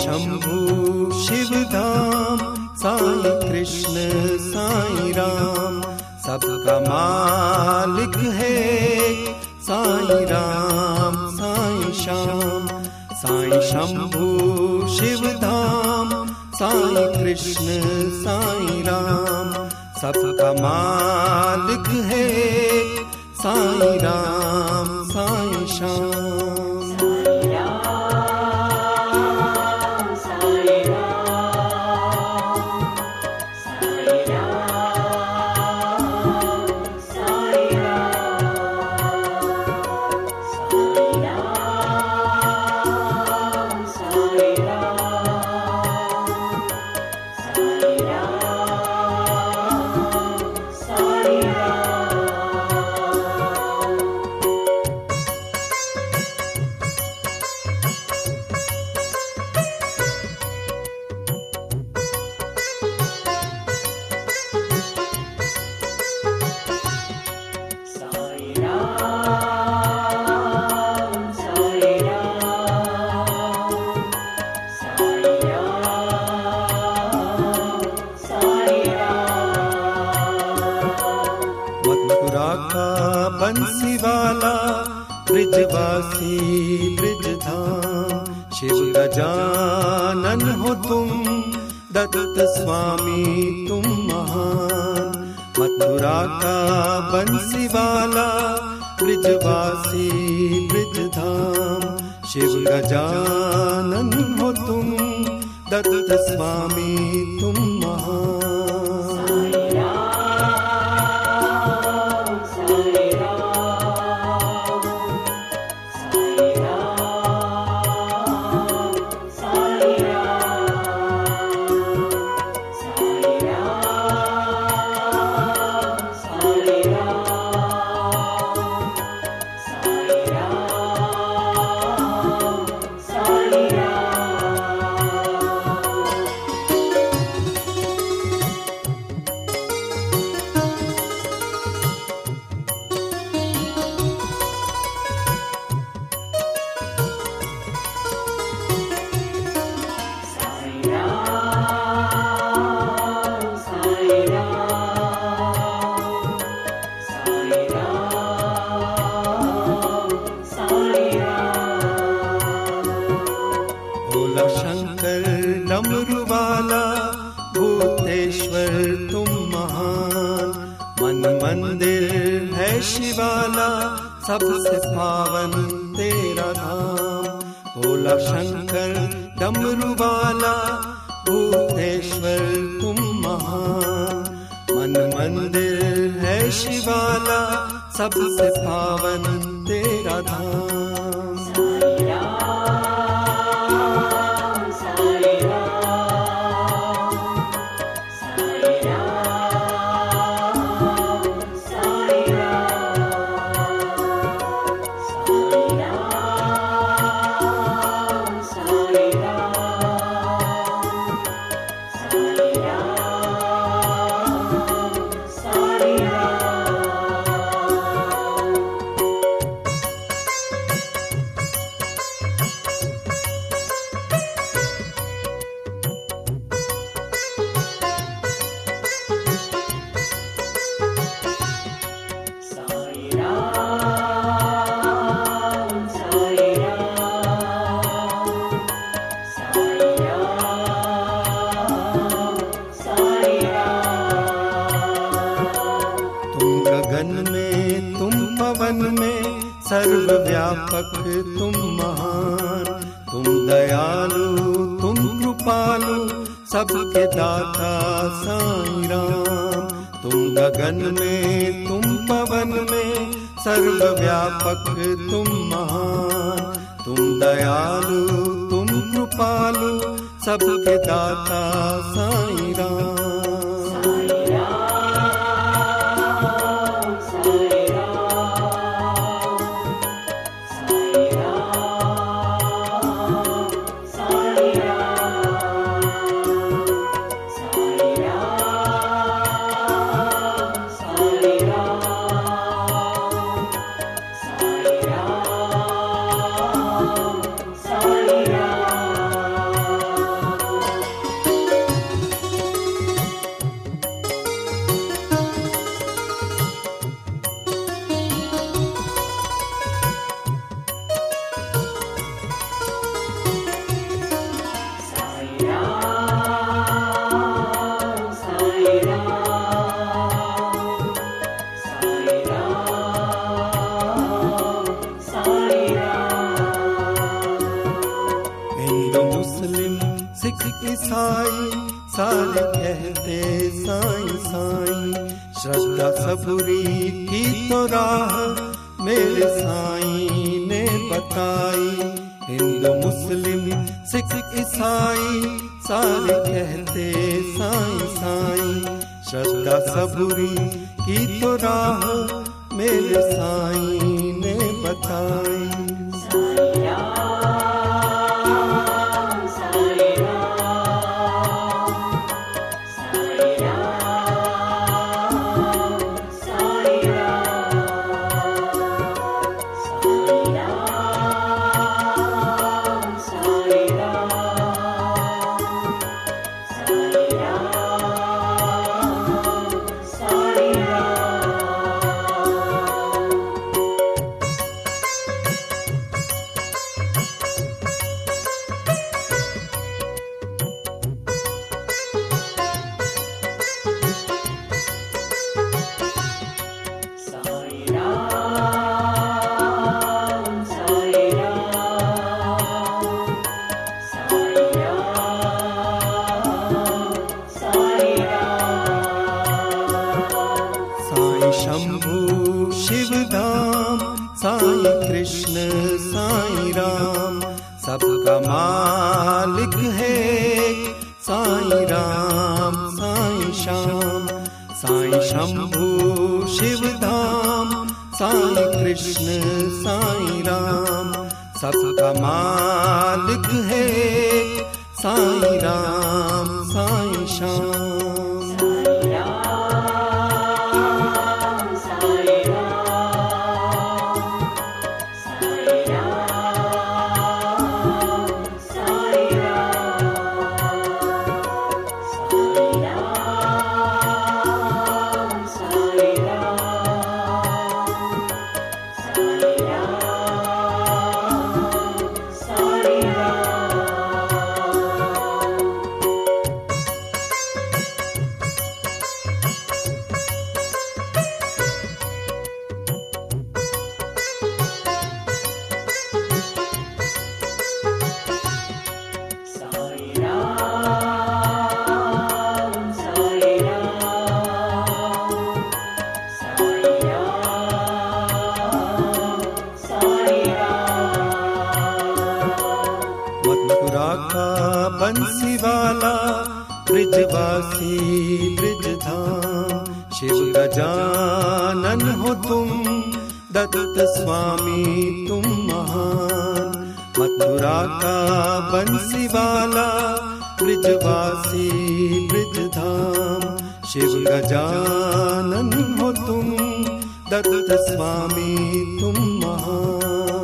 शंभू शिवधाम, साईं कृष्ण साईं राम, सबका मालिक है साईं राम साईं श्याम। साईं शंभू शिवधाम, साईं कृष्ण साईं राम, सबका मालिक है साईं राम साईं श्याम। बंसी वाला ब्रिजवासी ब्रिजधाम, शिव गजानन हो तुम, दत्त स्वामी तुम महान। मथुरा का बंसी वाला ब्रिजवासी ब्रिजधाम, शिव गजानन हो तुम, दत्त स्वामी तुम महान। शंकर डमरू वाला भूतेश्वर तुम महान, मन मंदिर है शिवाला, सबसे पावन तेरा धाम। भोला शंकर डमरू वाला भूतेश्वर तुम महान, मन मंदिर है शिवाला, सबसे पावन तेरा धाम। गगन में तुम पवन में, सर्वव्यापक तुम महान। तुम दयालु तुम कृपालु, सबके दाता साईं राम। तुम गगन में तुम पवन में, सर्वव्यापक तुम महान। तुम दयालु तुम कृपालु, सबके दाता साईं राम। ईसाई सारे कहते साईं साईं। श्रद्धा सबूरी की तो राह मेरे साईं ने बताई। हिंदू मुस्लिम सिख ईसाई सारे कहते साईं साईं। श्रद्धा सबूरी की तो राह मेरे साईं ने बताई। शंभु शिवधाम साईं कृष्ण साईं राम सबका मालिक है साईं राम साईं श्याम। साईं शंभु शिवधाम साईं कृष्ण साईं राम सबका मालिक है साईं राम साईं श्याम। का बंसी वाला ब्रिजवासी ब्रिजधाम शिव गजानन हो तुम दत्त स्वामी तुम महान। मथुरा का बंसी वाला ब्रिजवासी ब्रिजधाम शिव गजानन हो तुम दत्त स्वामी तुम महान।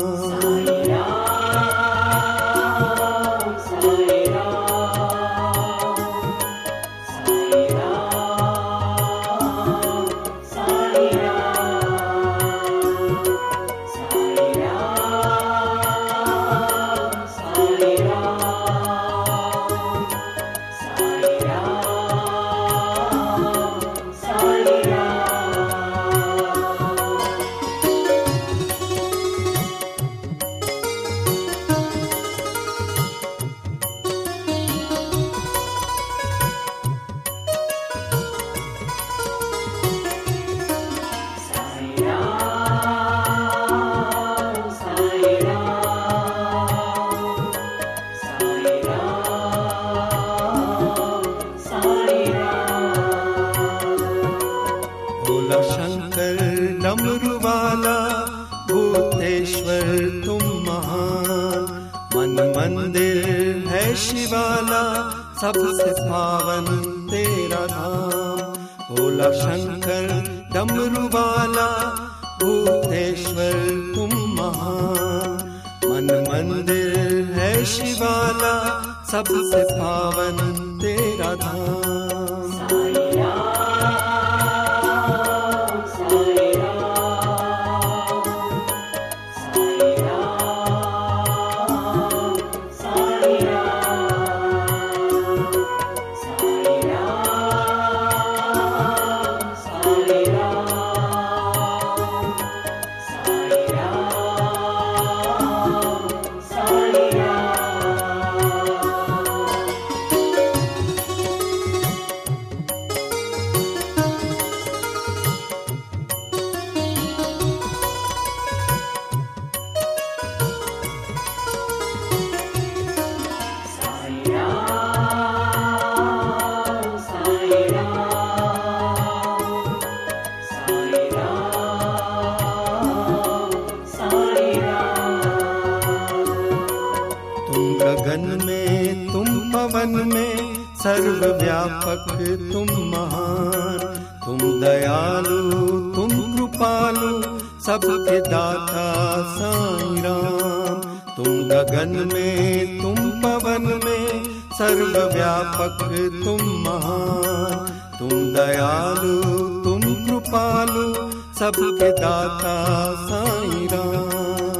शंकर डमरू वाला भूतेश्वर तुम महान। मन मंदिर है शिवाला सबसे पावन तेरा धाम। भोला शंकर डमरू वाला भूतेश्वर तुम महान। मन मंदिर है शिवाला सबसे पावन तेरा धाम। तुम गगन में तुम पवन में सर्वव्यापक तुम महान। तुम दयालु तुम कृपालु सबके दाता साईं राम। तुम गगन में तुम पवन में सर्वव्यापक तुम महान। तुम दयालु तुम कृपालु सबके दाता साईं राम।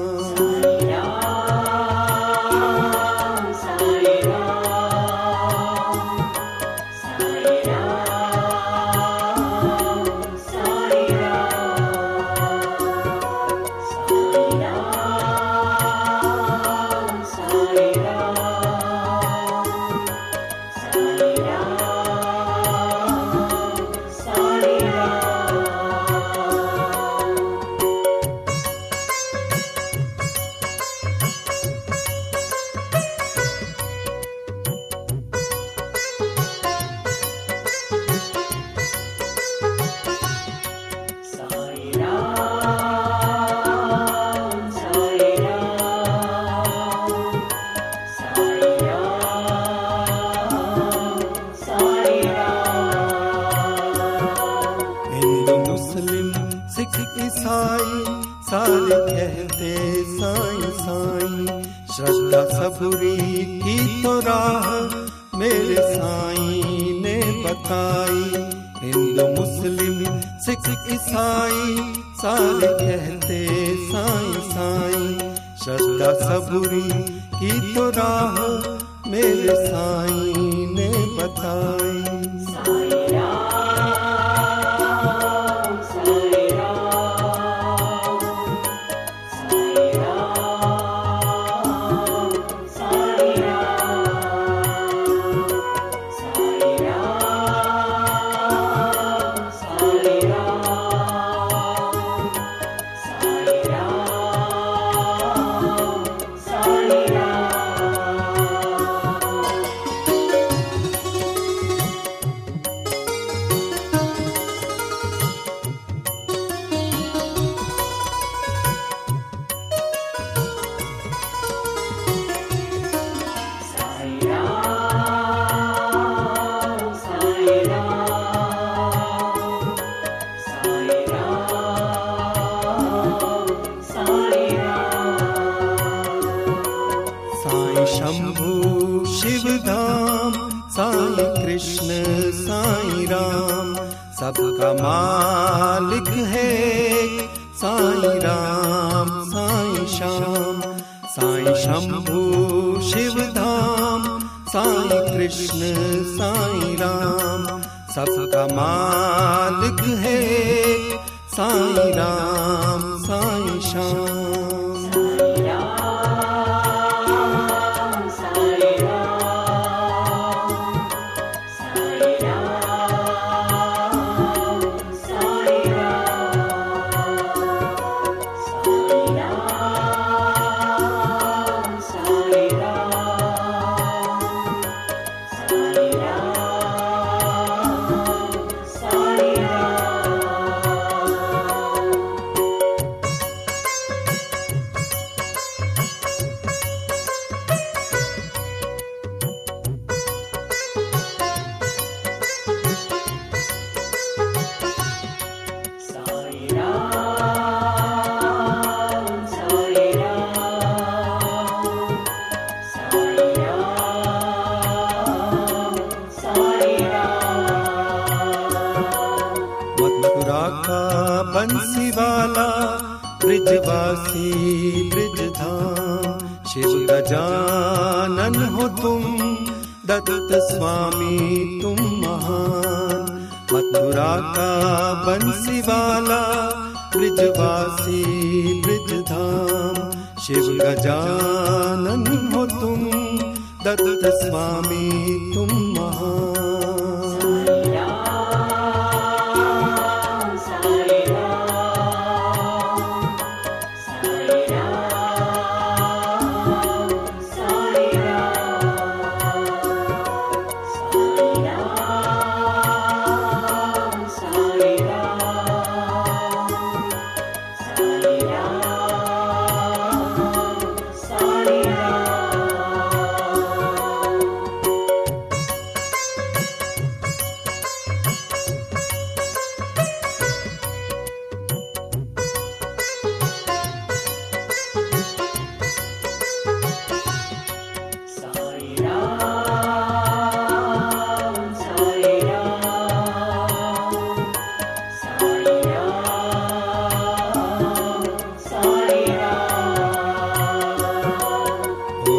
सारे कहते साईं साईं, श्रद्धा सबूरी की तो राह मेरे साईं ने बताई। हिंदू मुस्लिम सिख ईसाई सारे कहते साईं साईं, श्रद्धा सबूरी की तो राह मेरे साईं ने बताई। शंभु शिव धाम साईं कृष्ण साईं राम, सबका मालिक है साईं राम साईं श्याम। साईं शंभु शिव धाम साईं कृष्ण साईं राम, सबका मालिक है साईं राम साईं श्याम। बंसी वाला ब्रिजवासी ब्रिज धाम, शिव गजानन हो तुम दत्त स्वामी तुम महान। मथुरा का बंसी वाला ब्रिजवासी ब्रिज धाम, शिव गजानन हो तुम दत्त स्वामी तुम महान।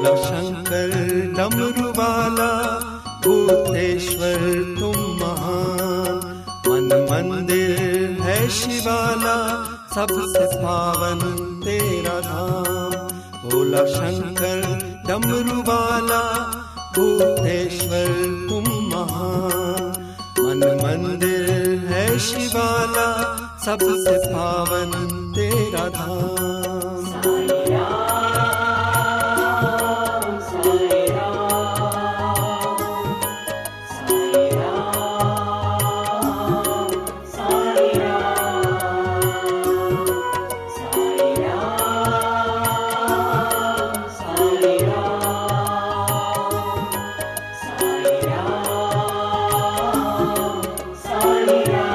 बोला शंकर डमरू वाला, भूतेश्वर तुम महान। मन मंदिर है शिवाला, सबसे पावन तेरा धाम। बोला शंकर डमरू वाला, भूतेश्वर तुम महान। मन मंदिर है शिवाला, सबसे पावन तेरा धाम। साई राम, साई राम, साई राम, साई राम, साई राम, साई राम, साई राम।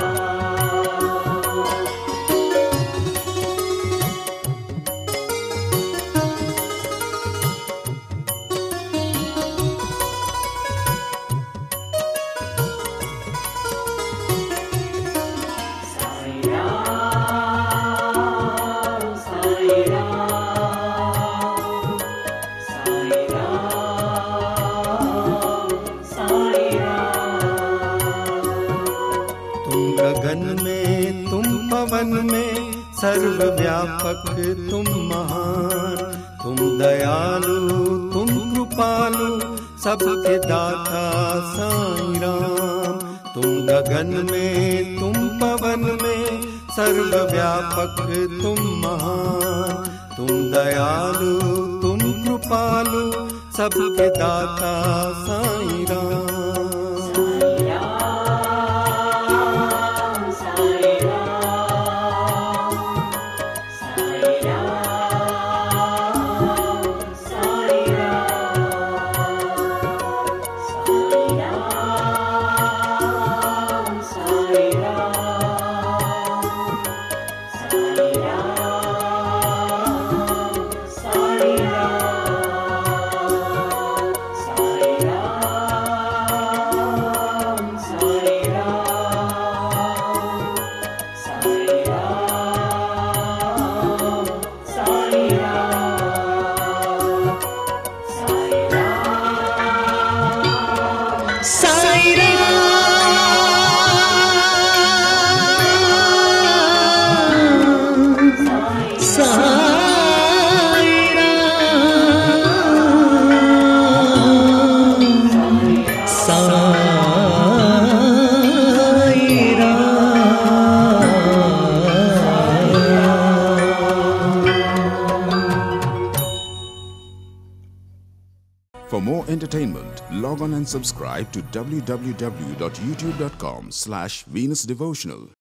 गगन में तुम पवन में, सर्वव्यापक तुम महान। तुम दयालु तुम कृपालु, सबके दाता साईं राम। तुम गगन में तुम पवन में, सर्वव्यापक तुम महान। तुम दयालु तुम कृपालु, सबके दाता Sai Ram. For more entertainment, log on and subscribe to www.youtube.com/Venus Devotional.